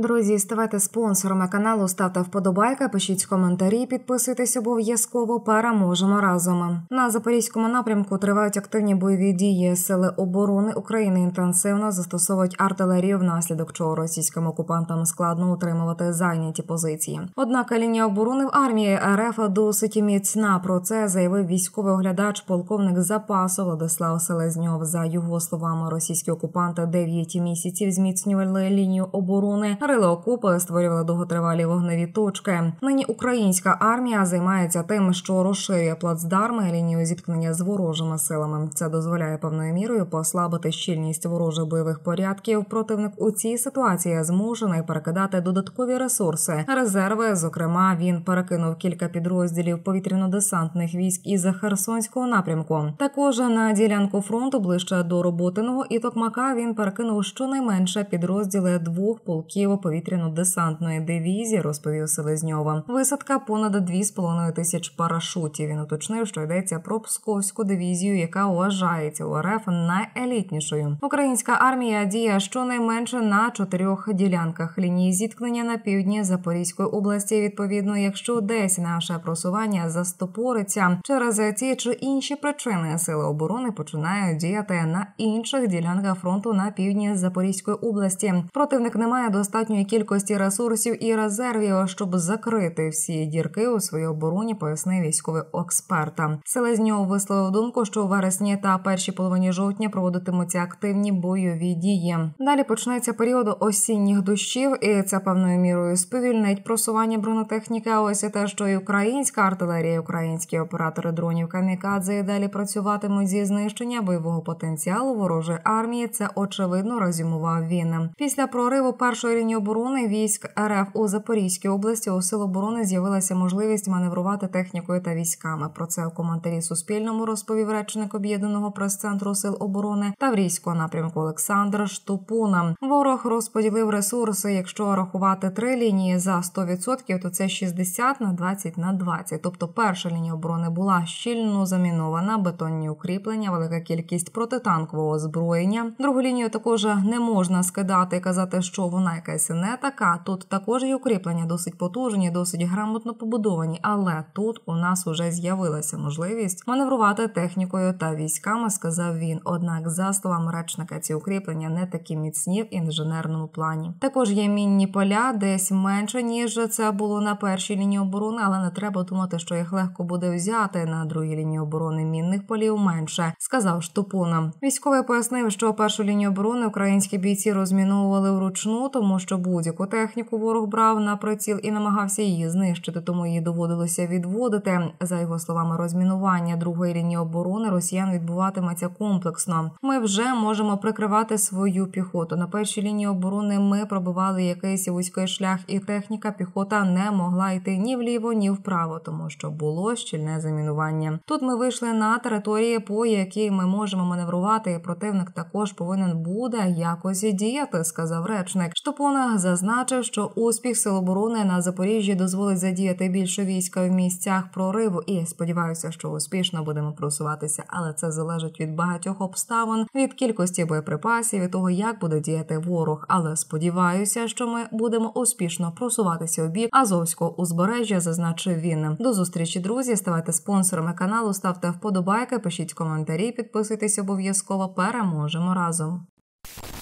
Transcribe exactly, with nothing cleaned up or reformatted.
Друзі, ставайте спонсорами каналу, ставте вподобайки, пишіть коментарі, підписуйтесь обов'язково, переможемо разом. На Запорізькому напрямку тривають активні бойові дії. Сили оборони України інтенсивно застосовують артилерію, внаслідок чого російським окупантам складно утримувати зайняті позиції. Однак лінія оборони в армії РФ досить міцна. Про це заявив військовий оглядач, полковник запасу Владислав Селезньов. За його словами, російські окупанти дев'ять місяців зміцнювали лінію оборони, рили окопи, створювали довготривалі вогневі точки. Нині українська армія займається тим, що розширює плацдарми і лінію зіткнення з ворожими силами. Це дозволяє певною мірою послабити щільність ворожих бойових порядків. Противник у цій ситуації змушений перекидати додаткові ресурси, резерви. Зокрема, він перекинув кілька підрозділів повітряно-десантних військ із Херсонського напрямку. Також на ділянку фронту ближче до Роботиного і Токмака він перекинув щонайменше підрозділи двох полків повітряно-десантної дивізії, розповів Селезньова. Висадка понад дві з половиною тисяч парашутів. Він уточнив, що йдеться про Псковську дивізію, яка вважається у РФ найелітнішою. Українська армія діє щонайменше на чотирьох ділянках лінії зіткнення на півдні Запорізької області. Відповідно, якщо десь наше просування застопориться через ці чи інші причини, сили оборони починають діяти на інших ділянках фронту на півдні Запорізької області. Противник не має достатньої кількості ресурсів і резервів, щоб закрити всі дірки у своїй обороні, пояснив військовий експерт. Селезньов висловив думку, що у вересні та першій половині жовтня проводитимуться активні бойові дії. Далі почнеться період осінніх дощів, і це певною мірою сповільнить просування бронетехніки. А ось і те, що і українська артилерія, і українські оператори дронів «Камікадзе» і далі працюватимуть зі знищення бойового потенціалу ворожої армії, це очевидно резюмував він. Після прориву першої лінії оборони військ РФ у Запорізькій області у Сил оборони з'явилася можливість маневрувати технікою та військами. Про це у коментарі Суспільному розповів речник Об'єднаного прес-центру Сил оборони Таврійського напрямку Олександр Штупуна. Ворог розподілив ресурси. Якщо рахувати три лінії за сто відсотків, то це шістдесят на двадцять на двадцять. Тобто перша лінія оборони була щільно замінована, бетонні укріплення, велика кількість протитанкового озброєння. Другу лінію також не можна скидати і казати, що вона якась не така. Тут також є укріплення досить потужні, досить грамотно побудовані, але тут у нас уже з'явилася можливість маневрувати технікою та військами, сказав він. Однак, за словами речника, ці укріплення не такі міцні в інженерному плані. Також є мінні поля, десь менше, ніж це було на першій лінії оборони, але не треба думати, що їх легко буде взяти. На другій лінії оборони мінних полів менше, сказав Штупуна. Військовий пояснив, що першу лінію оборони українські бійці розміновували вручну, тому що будь-яку техніку ворог брав на приціл і намагався її знищити, тому її доводилося відводити. За його словами, розмінування другої лінії оборони росіян відбуватиметься комплексно. Ми вже можемо прикривати свою піхоту. На першій лінії оборони ми пробивали якийсь вузький шлях, і техніка, піхота не могла йти ні вліво, ні вправо, тому що було щільне замінування. Тут ми вийшли на території, по якій ми можемо маневрувати, і противник також повинен буде якось діяти, сказав речник. Штупуна зазначив, що успіх Сил оборони на Запоріжжі дозволить задіяти більше війська в місцях прориву, і сподіваюся, що успішно будемо просуватися, але це залежить від багатьох обставин, від кількості боєприпасів, від того, як буде діяти ворог, але сподіваюся, що ми будемо успішно просуватися у бік Азовського узбережжя, зазначив він. До зустрічі, друзі, ставайте спонсорами каналу, ставте вподобайки, пишіть коментарі, підписуйтесь обов'язково, переможемо разом.